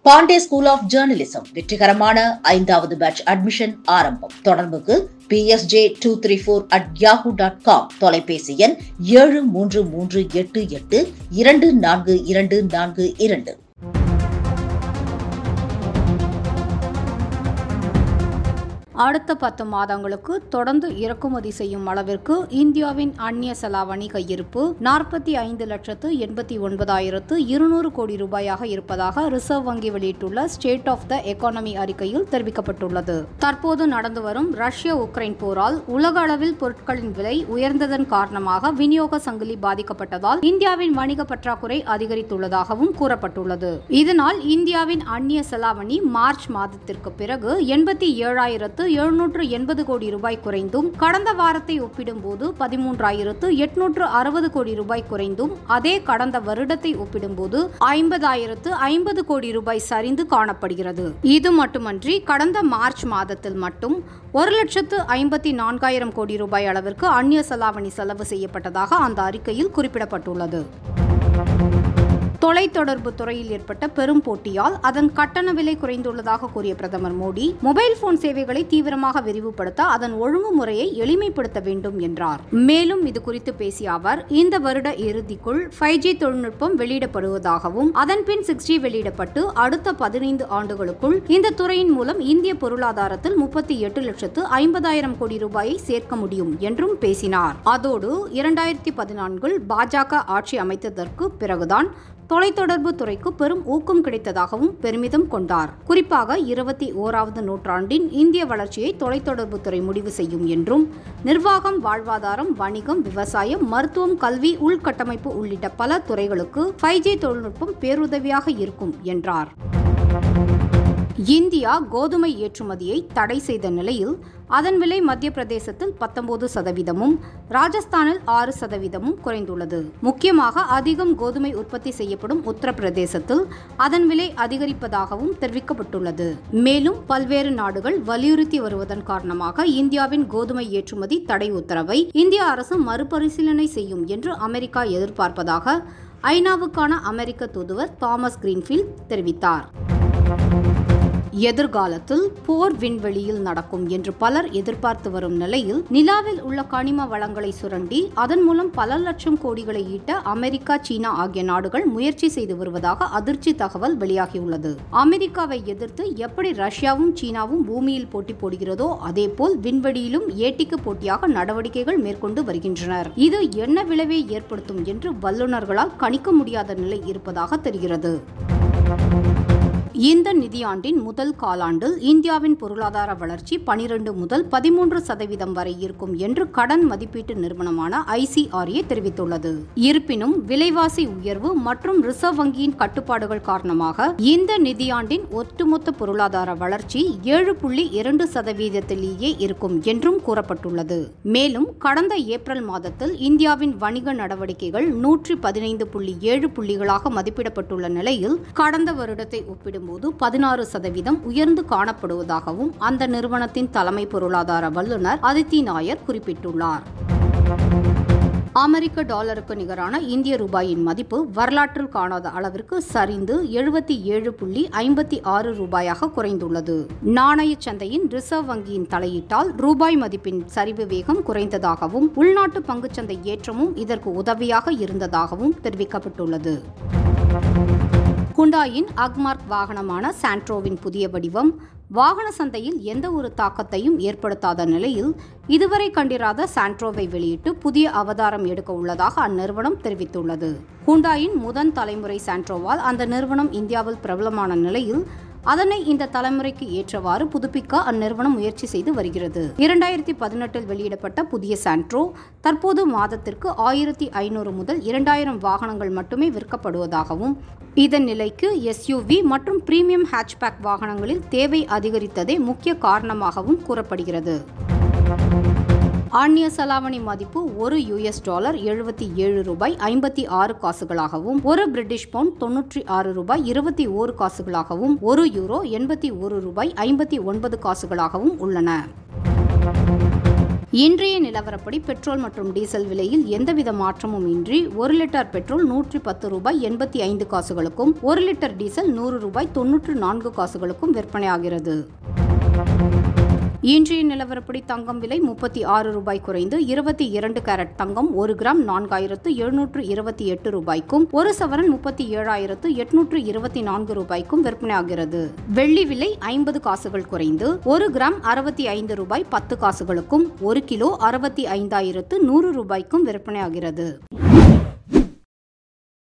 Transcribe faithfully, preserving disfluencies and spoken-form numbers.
Pandey school of journalism வெற்றிகரமான ஐந்தாவது batch admission ஆரம்பம். தொடர்புக்கு P S J two three four at Yahoo dot com. தொலைபேசி எண் ஏழு மூன்று மூன்று எட்டு எட்டு இரண்டு நான்கு இரண்டு நான்கு இரண்டு. அடுத்த பத்து மாதங்களுக்கு தொடர்ந்து இறக்குமதி செய்யும் அளவிற்கு இந்தியாவின் அந்நிய செலாவணி கையிருப்பு நாற்பத்தி ஐந்து லட்சத்து எண்பத்தி ஒன்பதாயிரத்து இருநூறு கோடி ரூபாயாக இருப்பதாக ரிசர்வ் வங்கி வெளியிட்டுள்ள ஸ்டேட் ஆஃப் த எக்கானமி அறிக்கையில் தெரிவிக்கப்பட்டுள்ளது. தற்போது நடந்து வரும் ரஷ்ய உக்ரைன் போரால் உலக அளவில் பொருட்களின் விலை உயர்ந்ததன் காரணமாக விநியோக சங்கிலி பாதிக்கப்பட்டதால் இந்தியாவின் வணிக பற்றாக்குறை அதிகரித்துள்ளதாகவும் கூறப்பட்டுள்ளது. இதனால் இந்தியாவின் அந்நிய செலாவணி மார்ச் மாதத்திற்கு பிறகு எண்பத்தி ஏழாயிரத்து எழுநூற்று எண்பது கோடி ரூபாய் குறைந்தும் கடந்த வாரத்தை ஒப்பிடும்போது பதிமூன்றாயிரத்து எட்நூற்று அறுபது கோடி ரூபாய் குறைந்தும் அதே கடந்த வருடத்தை ஒப்பிடும்போது ஐம்பதாயிரத்து ஐம்பது கோடி ரூபாய் சரிந்து காணப்படுகிறது. இது மட்டுமன்றி கடந்த மார்ச் மாதத்தில் மட்டும் ஒரு லட்சத்து ஐம்பத்தி நான்காயிரம் கோடி ரூபாய் அளவிற்கு அந்நிய செலாவணி செலவு செய்யப்பட்டதாக அந்த அறிக்கையில் குறிப்பிடப்பட்டுள்ளது. தொலைத்தொடர்பு துறையில் ஏற்பட்ட பெரும் போட்டியால் அதன் கட்டண விலை குறைந்துள்ளதாக கூறிய பிரதமர் மோடி, மொபைல் போன் சேவைகளை தீவிரமாக விரிவுபடுத்த அதன் ஒழுங்குமுறையை எளிமைப்படுத்த வேண்டும் என்றார். மேலும் இது குறித்து பேசிய அவர், இந்த வருட இறுதிக்குள் ஃபைவ் ஜி தொழில்நுட்பம் வெளியிடப்படுவதாகவும் அதன் பின் சிக்ஸ் ஜி வெளியிடப்பட்டு அடுத்த பதினைந்து ஆண்டுகளுக்குள் இந்த துறையின் மூலம் இந்திய பொருளாதாரத்தில் முப்பத்தி எட்டு லட்சத்து ஐம்பதாயிரம் கோடி ரூபாயை சேர்க்க முடியும் என்றும் பேசினார். அதோடு இரண்டாயிரத்தி பதினான்கில் பாஜக ஆட்சி அமைத்ததற்கு பிறகுதான் தொலைத்தொடர்பு துறைக்கு பெரும் ஊக்கம் கிடைத்ததாகவும் பெருமிதம் கொண்டார். குறிப்பாக இருபத்தி ஓராவது நூற்றாண்டின் இந்திய வளர்ச்சியை தொலைத்தொடர்பு துறை முடிவு செய்யும் என்றும் நிர்வாகம், வாழ்வாதாரம், வணிகம், விவசாயம், மருத்துவம், கல்வி, உள்கட்டமைப்பு உள்ளிட்ட பல துறைகளுக்கு ஃபைவ் ஜி தொழில்நுட்பம் பேருதவியாக இருக்கும் என்றார். இந்தியா கோதுமை ஏற்றுமதியை தடை செய்த நிலையில் அதன் விலை மத்திய பிரதேசத்தில் பத்தொன்பது சதவீதமும் ராஜஸ்தானில் ஆறு சதவீதமும் குறைந்துள்ளது. முக்கியமாக அதிகம் கோதுமை உற்பத்தி செய்யப்படும் உத்தரப்பிரதேசத்தில் அதன் விலை அதிகரிப்பதாகவும் தெரிவிக்கப்பட்டுள்ளது. மேலும் பல்வேறு நாடுகள் வலியுறுத்தி வருவதன் காரணமாக இந்தியாவின் கோதுமை ஏற்றுமதி தடை உத்தரவை இந்திய அரசு மறுபரிசீலனை செய்யும் என்று அமெரிக்கா எதிர்பார்ப்பதாக ஐநாவுக்கான அமெரிக்க தூதுவர் தாமஸ் கிரீன்ஃபீல்ட் தெரிவித்தார். எதிர்காலத்தில் போர் விண்வெளியில் நடக்கும் என்று பலர் எதிர்பார்த்து வரும் நிலையில் நிலாவில் உள்ள கனிம வளங்களை சுரண்டி அதன் மூலம் பல லட்சம் கோடிகளை ஈட்ட அமெரிக்கா, சீனா ஆகிய நாடுகள் முயற்சி செய்து வருவதாக அதிர்ச்சி தகவல் வெளியாகியுள்ளது. அமெரிக்காவை எதிர்த்து எப்படி ரஷ்யாவும் சீனாவும் பூமியில் போட்டி போடுகிறதோ அதேபோல் விண்வெளியிலும் ஏட்டிக்கு போட்டியாக நடவடிக்கைகள் மேற்கொண்டு வருகின்றனர். இது என்ன விளைவை ஏற்படுத்தும் என்று வல்லுநர்களால் கணிக்க முடியாத நிலை இருப்பதாக தெரிகிறது. இந்த நிதியாண்டின் முதல் காலாண்டில் இந்தியாவின் பொருளாதார வளர்ச்சி பனிரெண்டு முதல் பதிமூன்று சதவீதம் வரை இருக்கும் என்று கடன் மதிப்பீட்டு நிறுவனமான ஐ சி ஆர் ஏ தெரிவித்துள்ளது. இருப்பினும் விலைவாசி உயர்வு மற்றும் ரிசர்வ் வங்கியின் கட்டுப்பாடுகள் காரணமாக இந்த நிதியாண்டின் ஒட்டுமொத்த பொருளாதார வளர்ச்சி ஏழு புள்ளி இரண்டு சதவீதத்திலேயே இருக்கும் என்றும் கூறப்பட்டுள்ளது. மேலும் கடந்த ஏப்ரல் மாதத்தில் இந்தியாவின் வணிக நடவடிக்கைகள் நூற்றி பதினைந்து புள்ளி ஏழு புள்ளிகளாக மதிப்பிடப்பட்டுள்ள நிலையில் கடந்த வருடத்தை ஒப்பிடும் போது பதினாறு சதவீதம் உயர்ந்து காணப்படுவதாகவும் அந்த நிறுவனத்தின் தலைமை பொருளாதார வல்லுநர் அதித்தி நாயர் குறிப்பிட்டுள்ளார். அமெரிக்க டாலருக்கு நிகரான இந்திய ரூபாயின் மதிப்பு வரலாற்றில் காணாத அளவிற்கு சரிந்து எழுபத்தி ஏழு புள்ளி ஐம்பத்தி ஆறு ரூபாயாக குறைந்துள்ளது. நாணய சந்தையின் ரிசர்வ் வங்கியின் தலையீட்டால் ரூபாய் மதிப்பின் சரிவு வேகம் குறைந்ததாகவும் உள்நாட்டு பங்குச்சந்தை ஏற்றமும் இதற்கு உதவியாக இருந்ததாகவும் தெரிவிக்கப்பட்டுள்ளது. ஹுண்டாயின் அக்மார்க் வாகனமான சாண்ட்ரோவின் புதிய வடிவம் வாகன சந்தையில் எந்த ஒரு தாக்கத்தையும் ஏற்படுத்தாத நிலையில் இதுவரை கண்டிராத சாண்ட்ரோவை வெளியிட்டு புதிய அவதாரம் எடுக்க உள்ளதாக அந்நிறுவனம் தெரிவித்துள்ளது. ஹுண்டாயின் முதன் தலைமுறை சாண்ட்ரோவால் அந்த நிறுவனம் இந்தியாவில் பிரபலமான நிலையில் அதனை இந்த தலைமுறைக்கு ஏற்றவாறு புதுப்பிக்க அந்நிறுவனம் முயற்சி செய்து வருகிறது. இரண்டாயிரத்தி பதினெட்டில் வெளியிடப்பட்ட புதிய சாண்ட்ரோ தற்போது மாதத்திற்கு ஆயிரத்தி ஐநூறு முதல் இரண்டாயிரம் வாகனங்கள் மட்டுமே விற்கப்படுவதாகவும் இதன் நிலைக்கு எஸ்யூவி மற்றும் பிரீமியம் ஹேட்ச்பேக் வாகனங்களில் தேவை அதிகரித்ததே முக்கிய காரணமாகவும் கூறப்படுகிறது. அந்நிய செலாவணி மதிப்பு ஒரு யுஎஸ் டாலர் எழுபத்தி ஏழு ரூபாய் ஐம்பத்தி ஆறு காசுகளாகவும் ஒரு பிரிட்டிஷ் பவுண்ட் தொன்னூற்றி ஆறு ரூபாய் இருபத்தி ஓரு காசுகளாகவும் ஒரு யூரோ எண்பத்தி ஒரு ரூபாய் ஐம்பத்தி ஒன்பது காசுகளாகவும் உள்ளன. இன்றைய நிலவரப்படி பெட்ரோல் மற்றும் டீசல் விலையில் எந்தவித மாற்றமும் இன்றி ஒரு லிட்டர் பெட்ரோல் நூற்றி பத்து ரூபாய் எண்பத்தி ஐந்து காசுகளுக்கும் ஒரு லிட்டர் டீசல் நூறு ரூபாய் தொன்னூற்று நான்கு காசுகளுக்கும் விற்பனையாகிறது. இன்றைய நிலவரப்படி தங்கம் விலை முப்பத்தி ஆறு ரூபாய் குறைந்து இருபத்தி இரண்டு கேரட் தங்கம் ஒரு கிராம் நான்காயிரத்து எழுநூற்று இருபத்தி எட்டு ரூபாய்க்கும் ஒரு சவரன் முப்பத்தி ஏழாயிரத்து எட்நூற்று இருபத்தி நான்கு ரூபாய்க்கும் விற்பனையாகிறது. வெள்ளி விலை ஐம்பது காசுகள் குறைந்து ஒரு கிராம் அறுபத்தி ஐந்து ரூபாய் பத்து காசுகளுக்கும் ஒரு கிலோ அறுபத்தி ஐந்தாயிரத்து நூறு ரூபாய்க்கும் விற்பனையாகிறது.